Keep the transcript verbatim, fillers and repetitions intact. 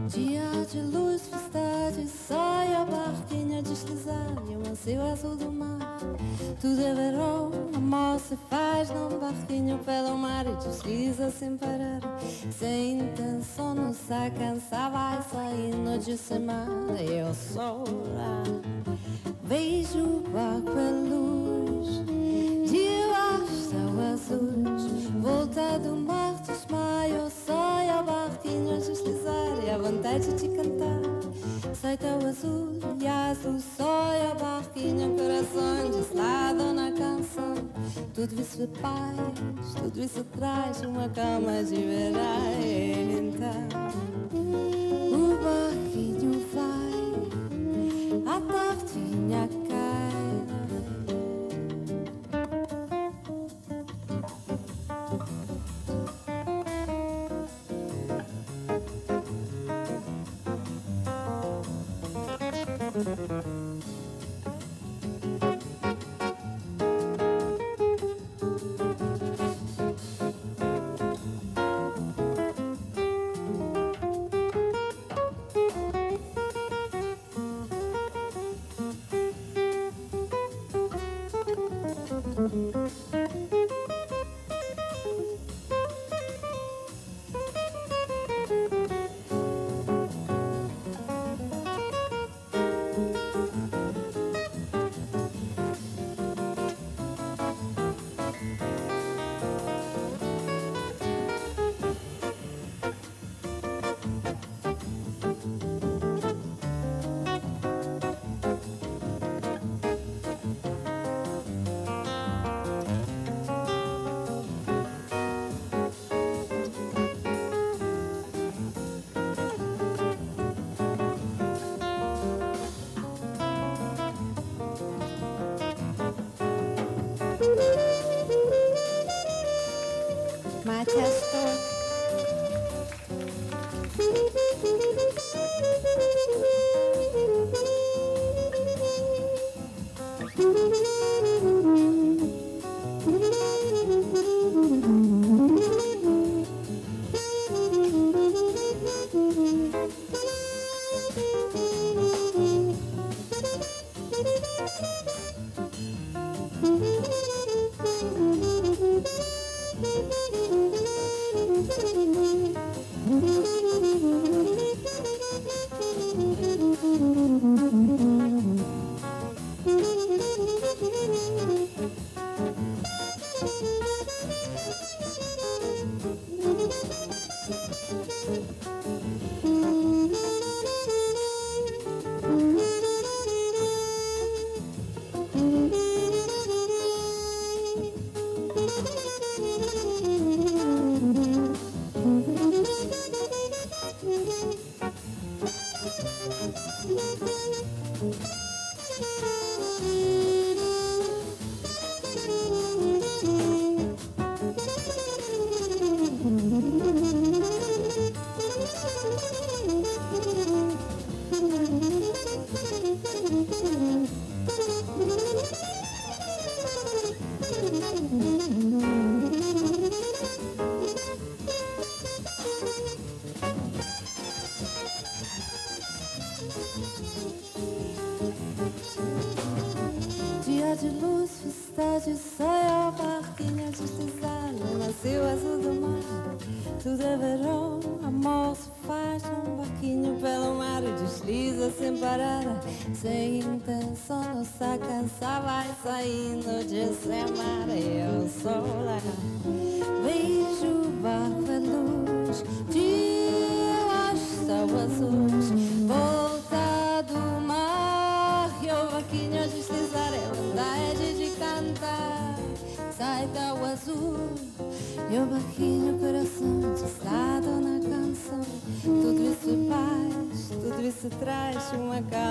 Dia de luz, festade, sai a barquinha deslizar e o anseio azul do mar. Tudo é verão, amor se faz num barquinho pelo mar e desliza sem parar. Sem intenção, não se cansa, vai saindo de semana. Eu sou lá, vejo o barco a luz, debaixo do azul, volta do mar, desmaio, sai a barquinha deslizar e a vontade de cantar. Sai tão azul e azul, sai a barquinha, coração deslado na canção. Tudo isso é paz, tudo isso traz uma calma de verão. Então o barquinho vai, a tardinha cai. Dia de luz, festade, sai a barquinha deslizar no macio azul do mar. Tudo é verão, amor se faz num barquinho pelo mar e desliza sem parar. Sem intenção, não se cansa, vai saindo de semana. Eu sou lá, vejo o barco a luz, debaixo do azul, volta do mar e o barquinho a deslizar é vontade de cantar. Sai tão azul e o barquinho, coração deslado na canção. Tudo isso é paz, tudo isso traz uma calma.